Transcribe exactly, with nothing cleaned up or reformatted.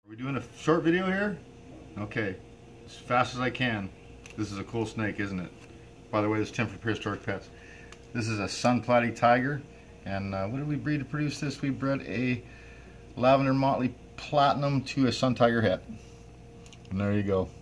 Are we doing a short video here? Okay, as fast as I can. This is a cool snake, isn't it? By the way, this is Tim from Prehistoric Pets. This is a sun platy tiger, and uh, what did we breed to produce this? We bred a lavender motley platinum to a sun tiger het. And there you go.